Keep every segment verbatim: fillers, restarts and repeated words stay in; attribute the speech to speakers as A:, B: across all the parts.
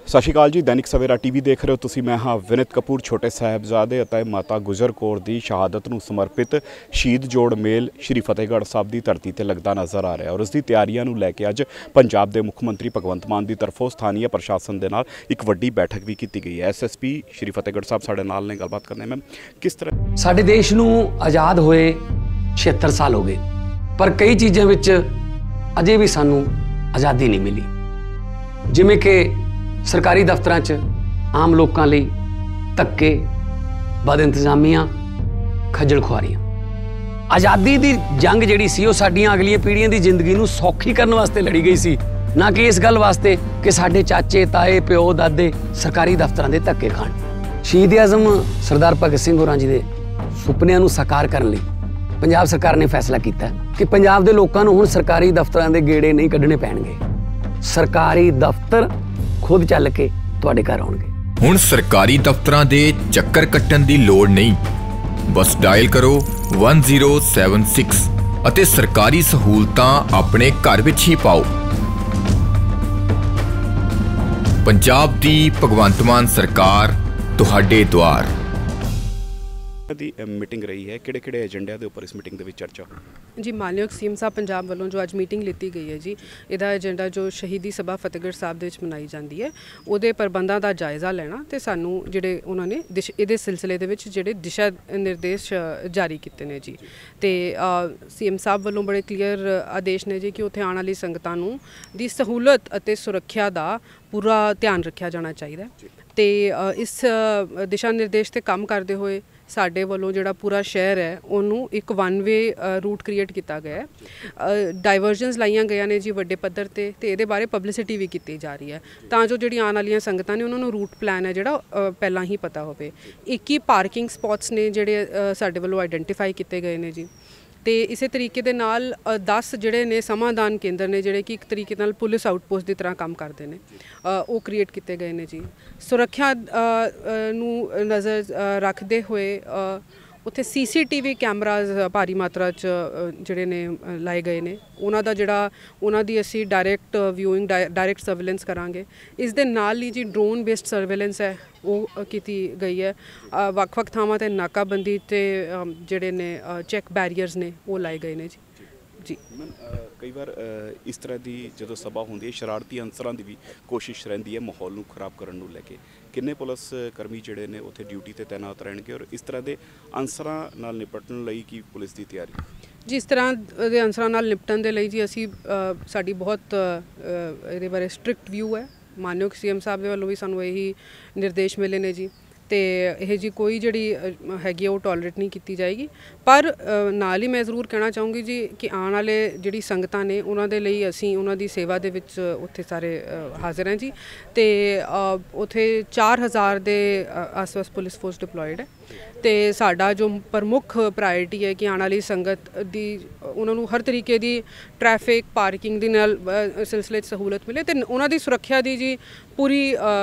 A: सत श्री अकाल जी। दैनिक सवेरा टीवी देख रहे हो तुसी। मैं हाँ विनित कपूर। छोटे साहिबजादे अते माता गुजर कौर दी शहादत नूं समर्पित शहीद जोड़ मेल श्री फतेहगढ़ साहब की धरती ते लगदा नज़र आ रहा है और उसकी तैयारियां नूं लैके अज पंजाब के मुख मंत्री भगवंत मान की तरफों स्थानीय प्रशासन के नाल एक वड्डी बैठक भी की गई है। S S P Shri Fatehgarh Sahib साडे नाल ने गलबात करने। मैम, किस तरह
B: साडे देश नूं आज़ाद होए छिहत्तर साल हो गए, पर कई चीज़ों विच अजे भी सानूं आज़ादी नहीं मिली। जिवें कि सरकारी दफ्तरां च आम लोगों लिए धक्के, बद इंतजामियां, खज्जल खुआरियां। आज़ादी की जंग जिहड़ी सी, ओह साडीआं अगलियां पीढ़ियां की जिंदगी नूं सौखी करने वास्ते लड़ी गई सी, ना कि इस गल वास्ते कि साडे चाचे ताए प्यो दादे सरकारी दफ्तरां दे धक्के खाण। शहीद आज़म सरदार भगत सिंह होरां जी दे सुपनिਆਂ नूं साकार करन लई पंजाब सरकार ने फैसला किया कि पंजाब दे लोकां नूं हुण सरकारी दफ्तरां दे गेड़े नहीं कढणे पैणगे। सरकारी दफ्तर खुद चल के तुहाडे घर आउणगे।
C: हुण सरकारी दफ्तरां दे चक्कर कट्टण दी लोड़ नहीं, बस डायल करो वन ज़ीरो सैवन सिक्स अते सरकारी सहूलतां अपने घर विच ही पाओ। पंजाब दी भगवंत मान सरकार तुहाडे द्वार।
A: दी मीटिंग रही है, किहड़े किहड़े एजेंडिਆਂ ਦੇ ਉੱਪਰ इस मीटिंग ਦੇ ਵਿੱਚ चर्चा
D: जी। मानयोग सीएम साहब पंजाब वालों जो अज मीटिंग लीती गई है जी, ਇਹਦਾ एजेंडा जो शहीदी सभा फतेहगढ़ साहब ਦੇ ਵਿੱਚ ਮਨਾਈ ਜਾਂਦੀ ਹੈ ਉਹਦੇ ਪ੍ਰਬੰਧਾਂ ਦਾ ਜਾਇਜ਼ਾ ਲੈਣਾ ਤੇ ਸਾਨੂੰ ਜਿਹੜੇ ਉਹਨਾਂ ਨੇ ਇਹਦੇ ਸਿਲਸਿਲੇ ਦੇ ਵਿੱਚ ਜਿਹੜੇ ਦਿਸ਼ਾ ਨਿਰਦੇਸ਼ ਜਾਰੀ ਕੀਤੇ ਨੇ ਜੀ। ਤੇ ਸੀਐਮ ਸਾਹਿਬ ਵੱਲੋਂ ਬੜੇ ਕਲੀਅਰ ਆਦੇਸ਼ ਨੇ ਜੀ ਕਿ ਉੱਥੇ ਆਉਣ ਵਾਲੀ ਸੰਗਤਾਂ ਨੂੰ ਦੀ ਸਹੂਲਤ ਅਤੇ ਸੁਰੱਖਿਆ ਦਾ ਪੂਰਾ ਧਿਆਨ ਰੱਖਿਆ ਜਾਣਾ ਚਾਹੀਦਾ ਤੇ ਇਸ ਦਿਸ਼ਾ ਨਿਰਦੇਸ਼ ਤੇ ਕੰਮ ਕਰਦੇ ਹੋਏ ਸਾਡੇ ਵੱਲੋਂ ਜਿਹੜਾ ਪੂਰਾ ਸ਼ਹਿਰ ਹੈ ਉਹਨੂੰ ਇੱਕ ਵਨ ਵੇ ਰੂਟ ਕ੍ਰੀਏਟ ਕੀਤਾ ਗਿਆ ਹੈ। ਡਾਇਵਰਜਨਸ ਲਾਈਆਂ ਗਈਆਂ ਨੇ ਜੀ ਵੱਡੇ ਪੱਧਰ ਤੇ ਤੇ ਇਹਦੇ ਬਾਰੇ ਪਬਲਿਸਿਟੀ ਵੀ ਕੀਤੀ ਜਾ ਰਹੀ ਹੈ ਤਾਂ ਜੋ ਜਿਹੜੀ ਆਉਣ ਵਾਲੀਆਂ ਸੰਗਤਾਂ ਨੇ ਉਹਨਾਂ ਨੂੰ ਰੂਟ ਪਲਾਨ ਹੈ ਜਿਹੜਾ ਪਹਿਲਾਂ ਹੀ ਪਤਾ ਹੋਵੇ। ਇੱਕੀ ਪਾਰਕਿੰਗ ਸਪੌਟਸ ਨੇ ਜਿਹੜੇ ਸਾਡੇ ਵੱਲੋਂ ਆਈਡੈਂਟੀਫਾਈ ਕੀਤੇ ਗਏ ਨੇ ਜੀ। ਤੇ ਇਸੇ ਤਰੀਕੇ ਦੇ ਨਾਲ ਦਸ ਜਿਹੜੇ ਨੇ ਸਮਾਧਾਨ ਕੇਂਦਰ ਨੇ ਜਿਹੜੇ ਕਿ ਇੱਕ ਤਰੀਕੇ ਨਾਲ ਪੁਲਿਸ ਆਊਟਪੋਸਟ ਦੀ ਤਰ੍ਹਾਂ ਕੰਮ ਕਰਦੇ ਨੇ, ਉਹ ਕ੍ਰੀਏਟ ਕੀਤੇ ਗਏ ਨੇ ਜੀ। ਸੁਰੱਖਿਆ ਨੂੰ ਨਜ਼ਰ ਰੱਖਦੇ ਹੋਏ ਉੱਥੇ ਸੀ ਸੀ ਟੀ ਵੀ ਕੈਮਰਾਜ਼ ਭਾਰੀ ਮਾਤਰਾ 'ਚ ਜਿਹੜੇ ਨੇ ਲਾਏ ਗਏ ਨੇ। ਉਹਨਾਂ ਦਾ ਜਿਹੜਾ ਉਹਨਾਂ ਦੀ ਅਸੀਂ ਡਾਇਰੈਕਟ ਵਿਊਇੰਗ ਡਾਇਰੈਕਟ ਸਰਵੇਲੈਂਸ ਕਰਾਂਗੇ। ਇਸ ਦੇ ਨਾਲ ਹੀ ਜੀ ਡਰੋਨ ਬੇਸਡ ਸਰਵੇਲੈਂਸ ਹੈ ਉਹ ਕੀਤੀ ਗਈ ਹੈ। ਵੱਖ ਵੱਖ ਥਾਵਾਂ 'ਤੇ ਨਾਕਾਬੰਦੀ ਅਤੇ ਜਿਹੜੇ ਨੇ ਚੈੱਕ ਬੈਰੀਅਰਸ ਨੇ ਉਹ ਲਾਏ ਗਏ ਨੇ ਜੀ ਜੀ।
A: कई बार इस तरह की जो सभा होंगी है शरारती अंसरां की भी कोशिश रही है माहौल को खराब करने को लैके। किन्ने पुलिस कर्मी जोड़े ने उत्थे ड्यूटी ते तैनात रहेंगे और इस तरह के अंसरां नाल निपटण लई की पुलिस की तैयारी
D: जी? इस तरह के अंसरां नाल निपटण दे लई जी असी साडी बहुत इहदे बारे स्ट्रिक्ट व्यू है। मानयोग सीएम साहब दे वल्लों भी सानूं यही निर्देश मिले ने जी ਤੇ ਇਹ ਜੀ ਕੋਈ ਜਿਹੜੀ ਹੈਗੀ ਉਹ ਟੋਲਰੇਟ ਨਹੀਂ ਕੀਤੀ ਜਾਏਗੀ। ਪਰ ਨਾਲ ਹੀ ਮੈਂ ਜ਼ਰੂਰ ਕਹਿਣਾ ਚਾਹੂੰਗੀ ਜੀ ਕਿ ਆਉਣ ਵਾਲੇ ਜਿਹੜੀ ਸੰਗਤਾਂ ਨੇ ਉਹਨਾਂ ਦੇ ਲਈ ਅਸੀਂ ਉਹਨਾਂ ਦੀ ਸੇਵਾ ਦੇ ਵਿੱਚ ਉੱਥੇ ਸਾਰੇ ਹਾਜ਼ਰ ਹਾਂ ਜੀ। ਤੇ ਉੱਥੇ ਚਾਰ ਹਜ਼ਾਰ ਦੇ ਆਸ-ਪਾਸ ਪੁਲਿਸ ਫੋਰਸ ਡਿਪਲੋਇਡ ਹੈ ਤੇ ਸਾਡਾ ਜੋ ਪ੍ਰਮੁੱਖ ਪ੍ਰਾਇਰਟੀ ਹੈ ਕਿ ਆਉਣ ਵਾਲੀ ਸੰਗਤ ਦੀ ਉਹਨਾਂ ਨੂੰ ਹਰ ਤਰੀਕੇ ਦੀ ਟ੍ਰੈਫਿਕ ਪਾਰਕਿੰਗ ਦੇ ਨਾਲ ਸਿਲਸਿਲੇ 'ਚ ਸਹੂਲਤ ਮਿਲੇ ਤੇ ਉਹਨਾਂ ਦੀ ਸੁਰੱਖਿਆ ਦੀ ਜੀ ਪੂਰੀ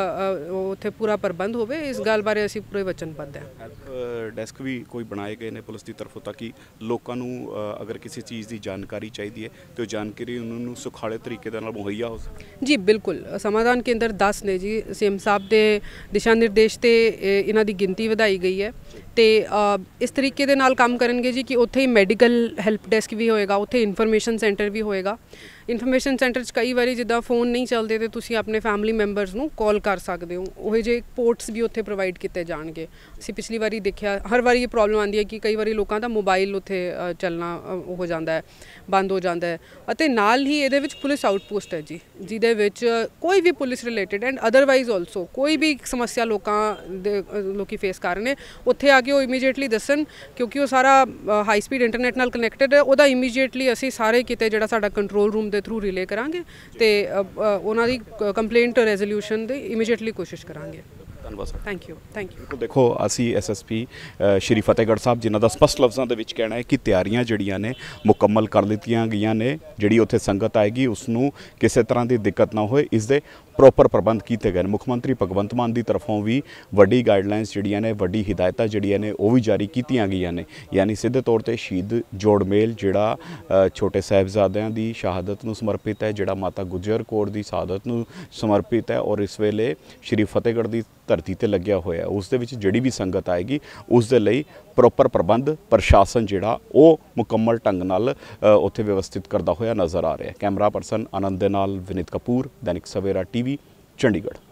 D: ਉੱਥੇ ਪੂਰਾ ਪ੍ਰਬੰਧ ਹੋਵੇ। ਇਸ ਗੱਲ ਬਾਰੇ ਅਸੀਂ ਪੂਰੇ ਵਚਨਬੱਧ ਹਾਂ।
A: ਹੈਲਪ ਡੈਸਕ ਵੀ ਕੋਈ ਬਣਾਏ ਗਏ ਨੇ ਪੁਲਿਸ ਦੀ ਤਰਫੋਂ ਤਾਂ ਕਿ ਲੋਕਾਂ ਨੂੰ ਅਗਰ ਕਿਸੇ ਚੀਜ਼ ਦੀ ਜਾਣਕਾਰੀ ਚਾਹੀਦੀ ਹੈ ਤੇ ਉਹ ਜਾਣਕਾਰੀ ਉਹਨਾਂ ਨੂੰ ਸੁਖਾਲੇ ਤਰੀਕੇ ਦੇ ਨਾਲ ਮੁਹੱਈਆ ਹੋ ਸਕੇ
D: ਜੀ। ਬਿਲਕੁਲ ਸਮਾਧਾਨ ਕੇਂਦਰ ਦਸ ਨੇ ਜੀ। ਸੀਐਮ ਸਾਹਿਬ ਦੇ ਦਿਸ਼ਾ ਨਿਰਦੇਸ਼ ਤੇ ਇਹਨਾਂ ਦੀ ਗਿਣਤੀ ਵਧਾਈ ਗਈ ਹੈ ਤੇ ਇਸ ਤਰੀਕੇ ਦੇ ਨਾਲ ਕੰਮ ਕਰਨਗੇ ਜੀ ਕਿ ਉੱਥੇ ਹੀ ਮੈਡੀਕਲ ਹੈਲਪ ਡੈਸਕ ਵੀ ਹੋਏਗਾ, ਉੱਥੇ ਇਨਫੋਰਮੇਸ਼ਨ ਸੈਂਟਰ ਵੀ ਹੋਏਗਾ। ਇਨਫੋਰਮੇਸ਼ਨ ਸੈਂਟਰ 'ਚ ਕਈ ਵਾਰੀ ਜਿੱਦਾਂ ਫੋਨ ਨਹੀਂ ਚੱਲਦੇ ਤੇ ਤੁਸੀਂ ਆਪਣੇ ਫੈਮਿਲੀ ਮੈਂਬਰਸ ਨੂੰ ਕਾਲ ਕਰ ਸਕਦੇ ਹੋ। ਉਹ ਜਿਹੇ ਪੋਰਟਸ ਵੀ ਉੱਥੇ ਪ੍ਰੋਵਾਈਡ ਕੀਤੇ ਜਾਣਗੇ। ਅਸੀਂ ਪਿਛਲੀ ਵਾਰੀ ਦੇਖਿਆ ਹਰ ਵਾਰੀ ਇਹ ਪ੍ਰੋਬਲਮ ਆਉਂਦੀ ਹੈ ਕਿ ਕਈ ਵਾਰੀ ਲੋਕਾਂ ਦਾ ਮੋਬਾਈਲ ਉੱਥੇ ਚੱਲਣਾ ਹੋ ਜਾਂਦਾ ਹੈ, ਬੰਦ ਹੋ ਜਾਂਦਾ ਹੈ। ਅਤੇ ਨਾਲ ਹੀ ਇਹਦੇ ਵਿੱਚ ਪੁਲਿਸ ਆਊਟਪੋਸਟ ਹੈ ਜੀ, ਜਿਹਦੇ ਵਿੱਚ ਕੋਈ ਵੀ police related and otherwise also ਕੋਈ ਵੀ ਸਮੱਸਿਆ ਲੋਕਾਂ ਦੇ ਲੋਕੀ ਫੇਸ ਕਰ ਰਹੇ ਨੇ ਉੱਥੇ ਆ ਕੇ ਉਹ ਇਮੀਡੀਏਟਲੀ ਦੱਸਣ, ਕਿਉਂਕਿ ਉਹ ਸਾਰਾ ਹਾਈ ਸਪੀਡ ਇੰਟਰਨੈਟ ਨਾਲ ਕਨੈਕਟਡ ਹੈ। ਉਹਦਾ ਇਮੀਡੀਏਟਲੀ ਅਸੀਂ ਸਾਰੇ ਕਿਤੇ ਜਿਹੜਾ ਸਾਡਾ ਕੰਟਰੋਲ ਰੂਮ ਦੇ ਥਰੂ ਰਿਲੇ ਕਰਾਂਗੇ ਤੇ ਉਹਨਾਂ ਦੀ ਕੰਪਲੇਂਟ ਰੈਜ਼ੋਲਿਊਸ਼ਨ ਦੀ ਇਮੀਡੀਏਟਲੀ ਕੋਸ਼ਿਸ਼ ਕਰਾਂਗੇ।
A: ਧੰਨਵਾਦ sir.
D: Thank you thank you.
A: ਦੇਖੋ ਅਸੀਂ S S P Shri Fatehgarh Sahib ਜਿਨ੍ਹਾਂ ਦਾ ਸਪਸ਼ਟ ਲਫ਼ਜ਼ਾਂ ਦੇ ਵਿੱਚ ਕਹਿਣਾ ਹੈ ਕਿ ਤਿਆਰੀਆਂ ਜਿਹੜੀਆਂ ਨੇ ਮੁਕੰਮਲ ਕਰ ਦਿੱਤੀਆਂ ਗਈਆਂ ਨੇ। ਜਿਹੜੀ ਉੱਥੇ ਸੰਗਤ ਆਏਗੀ ਉਸ ਨੂੰ ਕਿਸੇ ਤਰ੍ਹਾਂ ਦੀ ਦਿੱਕਤ ਨਾ ਹੋਏ, ਇਸ ਦੇ ਪ੍ਰੋਪਰ ਪ੍ਰਬੰਧ ਕੀਤੇ ਗਏ ਨੇ। ਮੁੱਖ ਮੰਤਰੀ ਭਗਵੰਤ ਮਾਨ ਦੀ ਤਰਫੋਂ ਵੀ ਵੱਡੀ ਗਾਈਡਲਾਈਨਸ ਜਿਹੜੀਆਂ ਨੇ, ਵੱਡੀ ਹਿਦਾਇਤਾਂ ਜਿਹੜੀਆਂ ਨੇ ਉਹ ਵੀ ਜਾਰੀ ਕੀਤੀਆਂ ਗਈਆਂ ਨੇ। ਯਾਨੀ ਸਿੱਧੇ ਤੌਰ ਤੇ ਸ਼ਹੀਦ ਜੋੜ ਮੇਲ ਜਿਹੜਾ ਛੋਟੇ ਸਾਹਿਬਜ਼ਾਦਿਆਂ ਦੀ ਸ਼ਹਾਦਤ ਨੂੰ ਸਮਰਪਿਤ ਹੈ, ਜਿਹੜਾ ਮਾਤਾ ਗੁਜਰ ਕੌਰ ਦੀ ਸ਼ਹਾਦਤ ਨੂੰ ਸਮਰਪਿਤ ਹੈ ਔਰ ਇਸ ਵੇਲੇ ਸ਼੍ਰੀ ਫਤਿਹਗੜ੍ਹ ਦੀ ਧਰਤੀ ਤੇ ਲੱਗਿਆ ਹੋਇਆ, ਉਸ ਦੇ ਵਿੱਚ ਜਿਹੜੀ ਵੀ ਸੰਗਤ ਆਏਗੀ ਉਸ ਦੇ ਲਈ ਪ੍ਰੋਪਰ ਪ੍ਰਬੰਧ ਪ੍ਰਸ਼ਾਸਨ ਜਿਹੜਾ ਉਹ ਮੁਕੰਮਲ ਢੰਗ ਨਾਲ ਉੱਥੇ ਵਿਵਸਥਿਤ ਕਰਦਾ ਹੋਇਆ ਨਜ਼ਰ ਆ ਰਿਹਾ। ਕੈਮਰਾ ਪਰਸਨ ਆਨੰਦ ਦੇ ਨਾਲ ਵਿਨੀਤ ਕਪੂਰ, ਦੈਨਿਕ ਸਵੇਰਾ ਟੀਵੀ, ਚੰਡੀਗੜ੍ਹ।